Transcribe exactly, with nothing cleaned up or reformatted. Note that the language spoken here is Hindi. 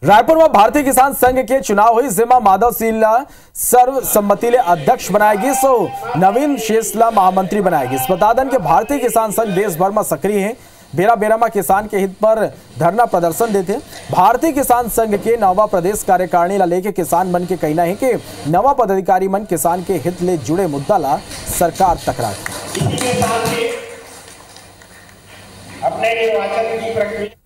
रायपुर में भारतीय किसान संघ के चुनाव हुई, जिम्मा माधव सीला सर्वसम्मति ले अध्यक्ष बनाएगी, सो नवीन शेषला महामंत्री बनाएगी। इस बता दें कि भारतीय किसान संघ देश भर में सक्रिय है। बेरा बेरा में किसान के हित पर धरना प्रदर्शन देते। भारतीय किसान संघ के नवा प्रदेश कार्यकारिणी ला लेके किसान मन के कहना है कि नवा पदाधिकारी मन किसान के हित ले जुड़े मुद्दा ला सरकार तकरार अपने निर्वाचन की प्रक्रिया